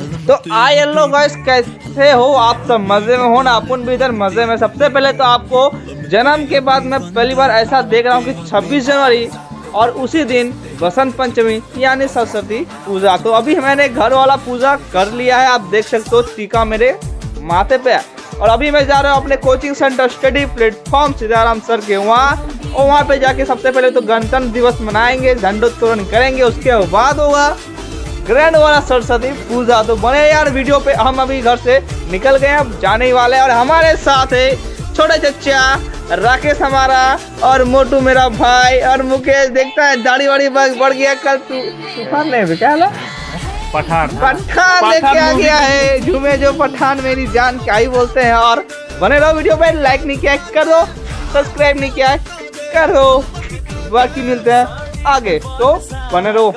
तो आए hello guys, कैसे हो आप सब? मजे में हो ना? अपन भी इधर मजे में। सबसे पहले तो आपको जन्म के बाद मैं पहली बार ऐसा देख रहा हूँ कि 26 जनवरी और उसी दिन बसंत पंचमी यानी सरस्वती पूजा। तो अभी मैंने घर वाला पूजा कर लिया है, आप देख सकते हो टीका मेरे माथे पे। और अभी मैं जा रहा हूँ अपने coaching centre study platform Sitaram sir के वहाँ पे जाके सबसे पहले तो गणतंत्र दिवस मनाएंगे, झंडोत्तोलन करेंगे, उसके बाद होगा ग्रैंड वाला सरस्वती पूजा। तो बने यार वीडियो पे। हम अभी घर से निकल गए, अब जाने ही वाले हैं। और हमारे साथ है छोटे चच्चा, राकेश हमारा, और मोटू मेरा भाई, और मुकेश देखता है दाढ़ी वाड़ी बढ़ गया। कल तूफान नहीं क्या पठान लेके आ गया है। झूमे जो पठान मेरी जान क्या ही बोलते हैं। और बने रहो वीडियो पे, लाइक नहीं किया कर दो, सब्सक्राइब नहीं किया कर दो। बाकी मिलते हैं आगे, तो बने रहो।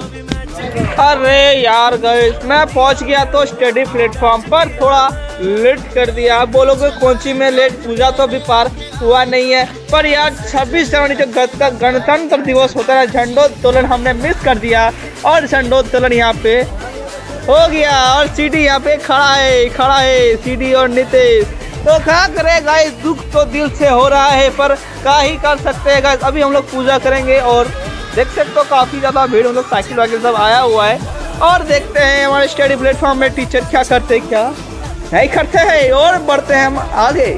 अरे यार गाइस, मैं पहुंच गया तो स्टडी प्लेटफॉर्म पर, थोड़ा लेट कर दिया। आप बोलोगे कोची में लेट, पूजा तो अभी पार हुआ नहीं है। पर यार 26 जनवरी जो गणतंत्र दिवस होता है, झंडोत्तोलन हमने मिस कर दिया। और झंडोत्तोलन यहाँ पे हो गया, और सीडी यहाँ पे खड़ा है सीडी और नितेश। तो क्या करे गाइस, दुख तो दिल से हो रहा है, पर क्या ही कर सकते हैं गाइस। अभी हम लोग पूजा करेंगे और देख सकते हो काफी ज्यादा भीड़, हम लोग साइकिल वाइकिल सब आया हुआ है। और देखते हैं हमारे स्टडी प्लेटफॉर्म में टीचर क्या करते क्या नहीं करते हैं। और बढ़ते हैं हम आगे,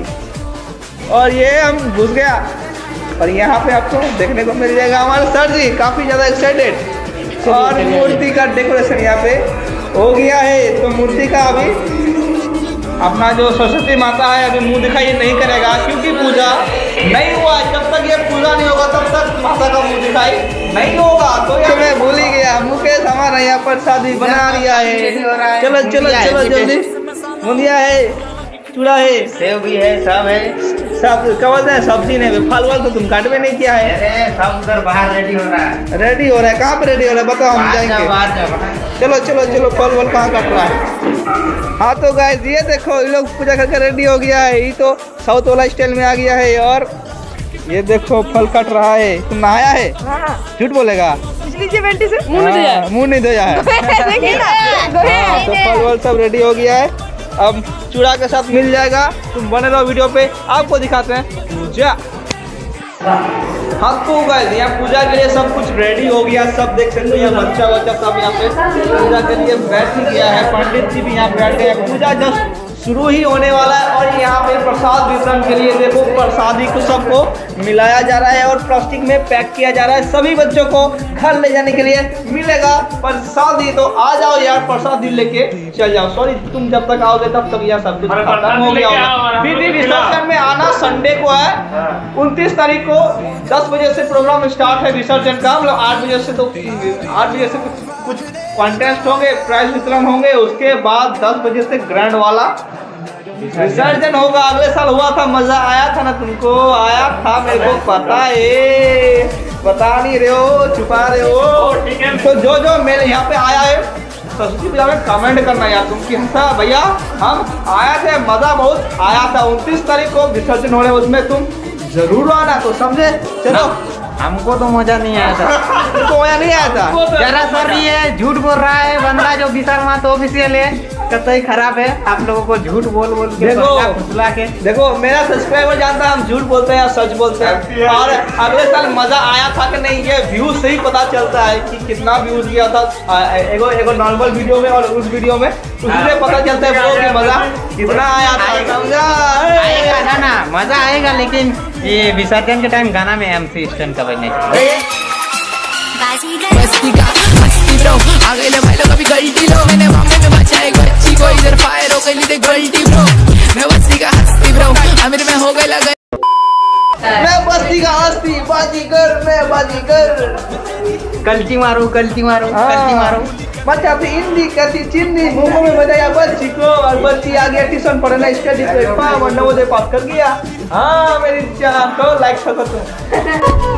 और ये हम घुस गया। और यहाँ पे आपको देखने को मिल जाएगा हमारे सर जी काफी ज्यादा एक्साइटेड। और मूर्ति का डेकोरेशन यहाँ पे हो गया है। तो मूर्ति का अभी अपना जो सरस्वती माता है अभी मुंह दिखाई नहीं करेगा, क्योंकि पूजा नहीं हुआ। जब तक ये पूजा नहीं होगा तब तक माता का मुंह दिखाई नहीं होगा। तो मैं भूल ही गया, मुकेश हमारा यहाँ पर शादी बना लिया है। चलो चलो चलो जल्दी। मुंदिया है, चूड़ा है, सेव भी है, सब है। सब क्या बोलते हैं, सब्जी नहीं, फल वल तो तुम काट में नहीं किया है। सब उधर बाहर रेडी हो रहा है। कहाँ पे रेडी हो रहा है बताओ, हम जाएंगे। चलो चलो चलो, फल वल कहाँ काट रहा है। हाँ तो गाइस ये देखो, ये लोग पूजा करके रेडी हो गया है। ये तो साउथ वाला स्टाइल में आ गया है। और ये देखो फल कट रहा है। तुम नहाया है? झूठ बोलेगा, मुँह नहीं धोया है। तो फल वल सब रेडी हो गया है, अब चूड़ा के साथ मिल जाएगा। तुम बने रहो वीडियो पे, आपको दिखाते हैं पूजा। हाँ तो गाइस यहाँ पूजा के लिए सब कुछ रेडी हो गया, सब देख सकते हो। यहाँ बच्चा सब यहाँ पे पूजा के लिए बैठ ही गया है। पंडित जी भी यहाँ बैठ गए। पूजा जस्ट शुरू ही होने वाला है। और यहाँ पे प्रसाद वितरण के लिए देखो, प्रसादी को सबको मिलाया जा रहा है और प्लास्टिक में पैक किया जा रहा है। सभी बच्चों को घर ले जाने के लिए मिलेगा प्रसादी। तो आ जाओ यार, प्रसादी लेके चल जाओ। सॉरी, तुम जब तक आओगे तब तक यह सब कुछ खत्म हो गया होगा। विधि विसर्जन में आना संडे को है, 29 तारीख को 10 बजे से प्रोग्राम स्टार्ट है विसर्जन का। मतलब 8 बजे से, तो 8 बजे से कुछ कॉन्टेस्ट होंगे, प्राइज वितरण होंगे। उसके बाद 10 बजे से ग्रैंड वाला विसर्जन होगा। अगले साल हुआ था, मजा आया था ना तुमको? आया था, मेरे को पता है। बता नहीं रहे हो, छुपा रहे हो। तो जो मेरे यहाँ पे आया है सरस्वती पूजा में कमेंट करना यार तुम कि हाँ भैया हम आया थे, मजा बहुत आया था। 29 तारीख को विसर्जन हो रहे, उसमें तुम जरूर आना। तो समझे? चलो। हमको तो मजा नहीं आया था। तुमको मजा नहीं आया था? जरा सर ये झूठ बोल रहा है बंदा जो विशाल मात ऑफिशियल है, कतई खराब है। आप लोगों को झूठ बोल के देखो मेरा सब्सक्राइबर जानता है हम झूठ बोलते हैं या सच बोलते हैं। और अगले साल मजा आया था कि नहीं, ये व्यूज से ही पता चलता है कि कितना व्यूज गया था। एगो नॉर्मल वीडियो में और उस वीडियो में, उससे पता चलता है कि मजा कितना आया था। समझा ना? मजा आएगा, लेकिन ये विसर्जन के टाइम गाना में MC स्टैंड का बजने चाहिए। इधर फायर हो गई गलती ब्रो, मैं बस्ती का हस्ती ब्रो, अमीर में हो गई लगा। मैं बस्ती का हस्ती, बाजीगर मैं बाजीगर। कल्टी मारो कल्टी मारो। बच्चा भी हिंदी कहती चिन्नी, मुंह में बजाया बच्ची को। और बच्ची आ गया ट्यूशन पढ़ना, स्टडी प्लेटफॉर्म और नवोदय पास कर गया। हाँ मेरी जान, तो लाइक करो तुम।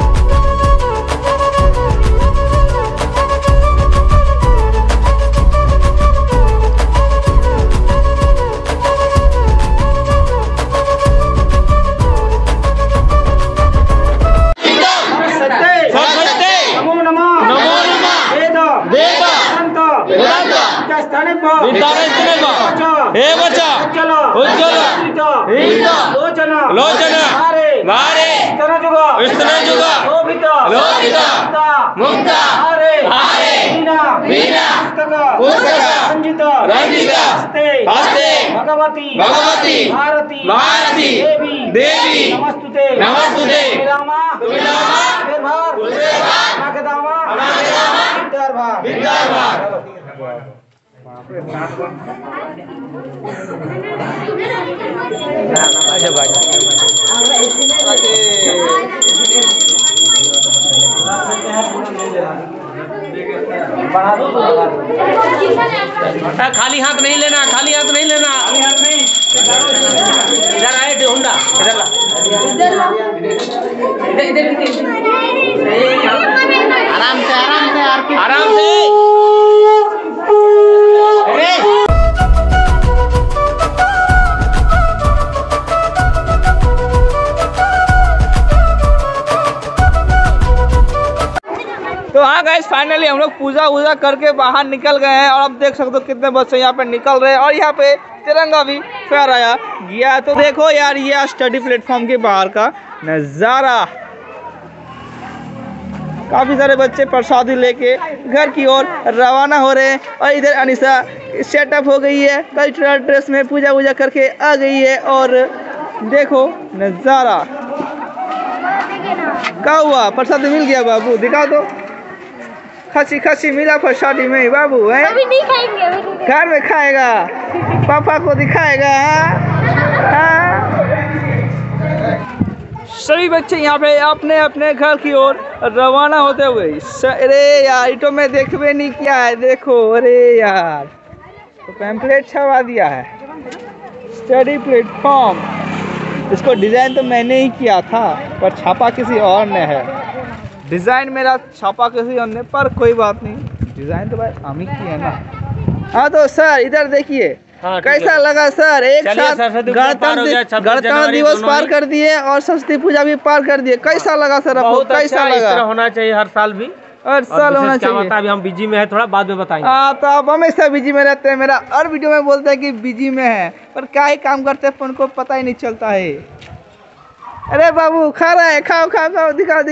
स्थान हे बच्चा उज्ज्वल लोचन मारे जुगा मुक्ता रंजिता हस्ते भगवती भारती देवी नमस्तुते खाली हाथ नहीं लेना, खाली हाथ नहीं लेना। इधर आए ढूंढा, इधर ला, आराम से आराम से। तो हाँ गाइस, फाइनली हम लोग पूजा वूजा करके बाहर निकल गए हैं और अब देख सकते हो कितने बच्चे यहाँ पे निकल रहे हैं और यहाँ पे तिरंगा भी फहराया गया। तो देखो यार, ये स्टडी प्लेटफॉर्म के बाहर का नज़ारा। काफ़ी सारे बच्चे प्रसादी लेके घर की ओर रवाना हो रहे हैं और इधर अनिशा सेटअप हो गई है, कल्चरल ड्रेस में पूजा वूजा करके आ गई है। और देखो नज़ारा, क्या हुआ? प्रसाद मिल गया बाबू? दिखा दो। खसी मिला प्रसादी में बाबू है। अभी नहीं खाएंगे, अभी नहीं। घर में खाएगा, पापा को दिखाएगा। हाँ? सभी बच्चे यहाँ पे अपने अपने घर की ओर रवाना होते हुए। अरे यार, इटो में देखवे नहीं क्या है, देखो। अरे यार, तो पैम्पलेट छपा दिया है, स्टडी प्लेटफॉर्म। इसको डिज़ाइन तो मैंने ही किया था, पर छापा किसी और ने है। डिज़ाइन मेरा छापा किसी और ने, पर कोई बात नहीं, डिज़ाइन तो भाई हम ही की है ना। हाँ तो सर इधर देखिए, कैसा लगा सर? एक साथ गणतंत्र दिवस पार कर दिए और सरस्वती पूजा भी पार कर दिए। कैसा लगा सर आपको? कैसा लगा? होना चाहिए हर साल भी, हर साल होना चाहिए। अभी हम बिजी में है, थोड़ा बाद में बताएंगे। हाँ, तो आप हमेशा बिजी में रहते हैं। मेरा हर वीडियो में बोलते हैं कि बिजी में है, पर क्या ही काम करते हैं उनको पता ही नहीं चलता है। अरे बाबू खा रहा है, खाओ दिखाओ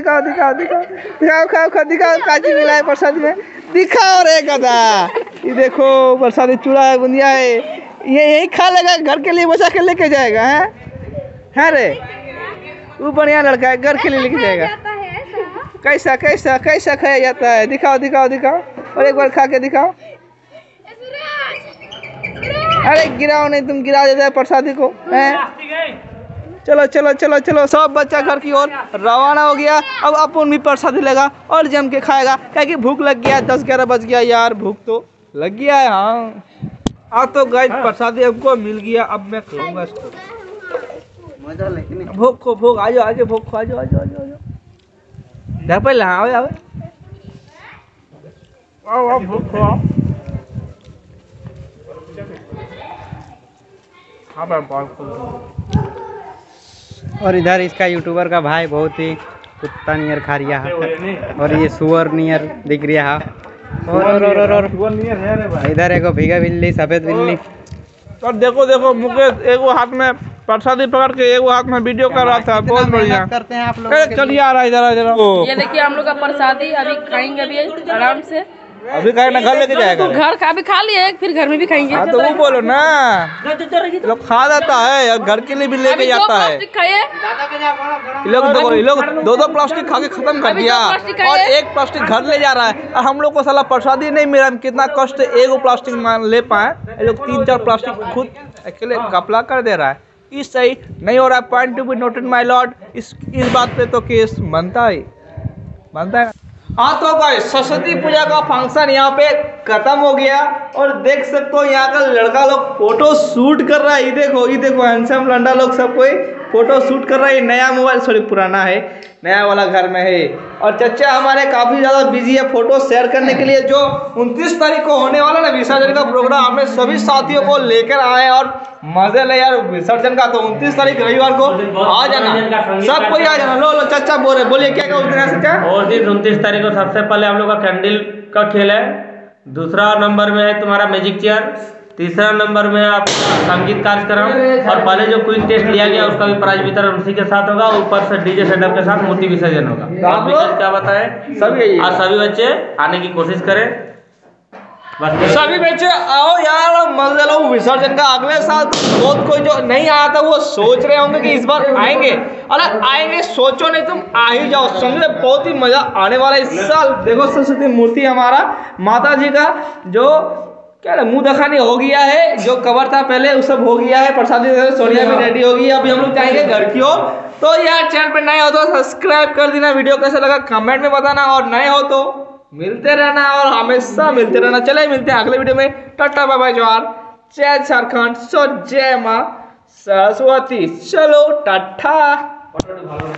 काची मिला है प्रसाद में, दिखाओ रे गधा। ये देखो प्रसादी चूड़ा है, बुंदिया है, ये यही खा लेगा, घर के लिए बचा के लेके जाएगा। है रे, वो बढ़िया लड़का है, घर के लिए लेके जाएगा। कैसा खाया जाता है? दिखाओ और एक बार खा के दिखाओ। अरे गिराओ नहीं, तुम गिरा देता है प्रसादी को। चलो सब बच्चा घर की ओर रवाना हो गया। अब अपन भी प्रसादी लेगा और जम के खाएगा, क्योंकि भूख लग गया। 10-11 बज गया यार, भूख तो लग गया है। हाँ तो गाइस, प्रसादी हमको मिल गया, अब मैं खाऊंगा इसको। मजा लेकिन भूख आ जाओ भूख आ जाओ। पहले आओ भूख खाओ। और इधर इसका यूट्यूबर का भाई बहुत ही कुत्ता नियर खा रिया है और ये सुअर नियर दिख रहा है। और इधर एगो भीगा बिल्ली, सफेद बिल्ली। और देखो मुकेश एगो हाथ में प्रसादी पकड़ के एगो हाथ में वीडियो कर रहा था। बहुत बढ़िया करते हैं आप लोग। चलिए आ रहा है इधर। ये देखिए हम लोग का प्रसादी अभी खाएंगे, अभी आराम से। अभी खाए ना, घर लेके जाएगा। घर का भी खा लिए, फिर घर में भी खाएंगे। हाँ तो वो बोलो ना, लोग खा जाता है और घर के लिए भी लेके जाता है। लोग दो प्लास्टिक खा के खत्म कर दिया और एक प्लास्टिक घर ले जा रहा है। और हम लोग को साला प्रसादी नहीं मिला, कितना कष्ट एगो प्लास्टिक ले पाए, लोग 3-4 प्लास्टिक खुद अकेले कपला कर दे रहा है। इस सही नहीं हो रहा है। Point to be noted my lord. इस बात पे तो केस बनता है। हाँ तो भाई, सरस्वती पूजा का फंक्शन यहाँ पे खत्म हो गया और देख सकते हो यहाँ का लड़का लोग फोटो शूट कर रहा है। ये देखो हैंडसम लंडा लोग सब कोई फोटो शूट कर रहा है। नया मोबाइल, सॉरी पुराना है, नया वाला घर में है। और चचा हमारे काफ़ी ज़्यादा बिजी है फोटो शेयर करने के लिए। जो 29 तारीख को होने वाला ना विसर्जन का प्रोग्राम, हमने सभी साथियों को लेकर आए और मजे ले यार विसर्जन का। तो 29 तारीख रविवार को आ जाना, सब कोई आ जाना। लो चचा बोलिए क्या उस दिन है चचा? और दिन 29 तारीख को सबसे पहले हम लोग का कैंडल का खेल है, दूसरा नंबर में है तुम्हारा मैजिक चेयर, तीसरा नंबर में आप संगीत कार्यक्रम, और पहले जो क्विज टेस्ट लिया गया उसका भी प्राइज वितरण उसी के साथ होगा, ऊपर से डीजे सेटअप के साथ मूर्ति विसर्जन होगा। आप लोग क्या बताएं, सभी बच्चे आने की कोशिश करें। सभी बच्चे आओ यार, मजे लो विसर्जन का। अगले साल बहुत कोई जो नहीं आया था वो सोच रहे होंगे कि इस बार आएंगे, अरे आएंगे सोचो नहीं, तुम आ ही जाओ, समझे, बहुत ही मजा आने वाला है इस साल। देखो सरस्वती मूर्ति हमारा माता जी का जो क्या मुंह दिखानी हो गया है, जो कवर था पहले वो सब हो गया है, प्रसादी सोनिया भी रेडी हो गई है। अभी हम लोग जाएंगे घर की ओर। तो यार चैनल पे नए हो तो सब्सक्राइब कर देना, वीडियो कैसा लगा कमेंट में बताना, और नए हो तो मिलते रहना और हमेशा मिलते रहना। चले मिलते हैं अगले वीडियो में। टाटा बाय बाय, जोहार, जय झारखंड, सो जय माँ सरस्वती। चलो टाटा।